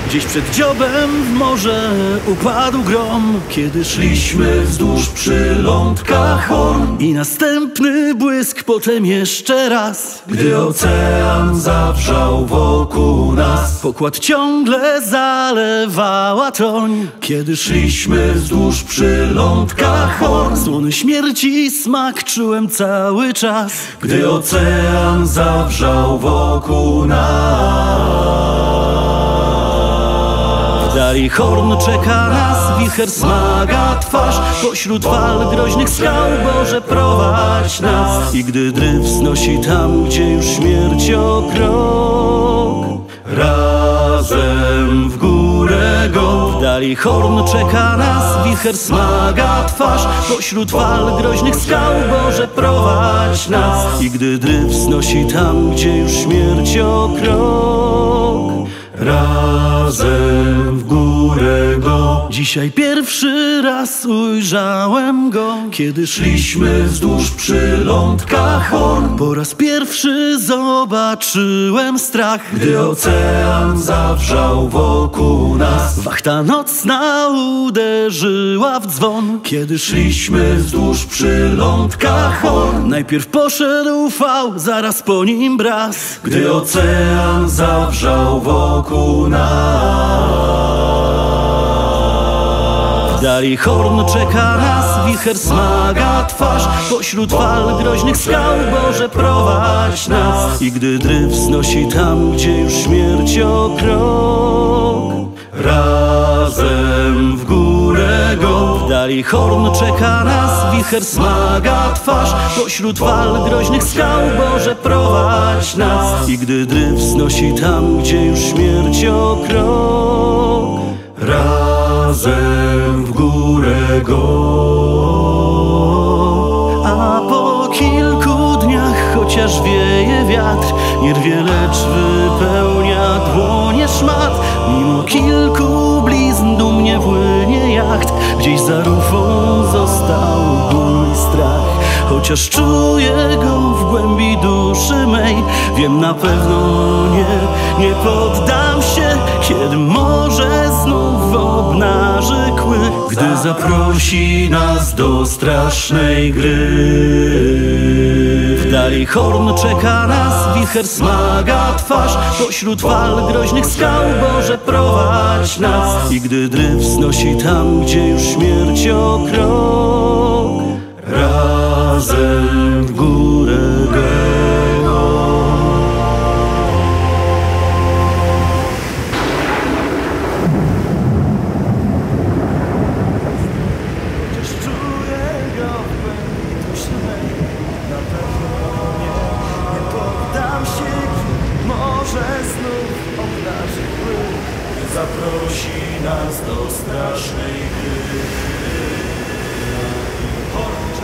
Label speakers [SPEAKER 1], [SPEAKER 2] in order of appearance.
[SPEAKER 1] Gdzieś przed dziobem w morze upadł grom, kiedy szliśmy wzdłuż przylądka Horn. I następny błysk, potem jeszcze raz, gdy ocean zawrzał wokół nas. Pokład ciągle zalewała toń, kiedy szliśmy wzdłuż przylądka Horn. Słony śmierci smak czułem cały czas, gdy ocean zawrzał wokół nas. W dali Horn czeka nas, wicher smaga twarz. Pośród fal groźnych skał, Boże, prowadź nas. I gdy dryf znosi tam, gdzie już śmierć o krok, razem w górę go. W dali Horn czeka nas, wicher smaga twarz. Pośród fal groźnych skał, Boże, prowadź nas. I gdy dryf znosi tam, gdzie już śmierć o krok, razem w górę go. Dzisiaj pierwszy raz ujrzałem go, kiedy szliśmy wzdłuż przylądka Horn. Po raz pierwszy zobaczyłem strach, gdy ocean zawrzał wokół nas. Wachta nocna uderzyła w dzwon, kiedy szliśmy wzdłuż przylądka Horn. Najpierw poszedł fał, zaraz po nim braz, gdy ocean zawrzał wokół nas. W dali Horn czeka nas, wicher smaga twarz. Pośród fal groźnych skał, Boże, prowadź nas. I gdy dryf znosi tam, gdzie już śmierć o krok, razem w górę go. W dali Horn czeka nas, wicher smaga twarz. Pośród fal groźnych skał, Boże, prowadź nas. I gdy dryf znosi tam, gdzie już śmierć o krok, razem w górę go. A po kilku dniach, chociaż wieje wiatr, nie rwie, lecz wypełnia dłonie szmat. Mimo kilku blizn dumnie płynie jacht, gdzieś za rufą został ból i strach. Chociaż czuję go w głębi duszy mej, wiem na pewno nie poddam się, kiedy morze znów obnaży kły, gdy zaprosi nas do strasznej gry. W dali Horn czeka nas, wicher smaga twarz. Pośród fal groźnych skał, Boże, prowadź nas. I gdy dryf znosi tam, gdzie już śmierć o krok, razem w górę go. Chociaż czuję go w głębi duszy mej, na pewno nie poddam się, gdy morze znów obnaży kły, zaprosi nas do strasznej gry.